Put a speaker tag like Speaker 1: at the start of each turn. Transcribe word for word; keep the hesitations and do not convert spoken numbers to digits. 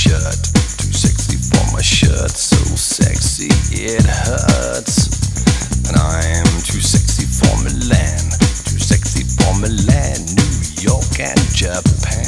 Speaker 1: shirt. Too sexy for my shirt, so sexy it hurts. And I'm too sexy for Milan, too sexy for Milan, New York and Japan.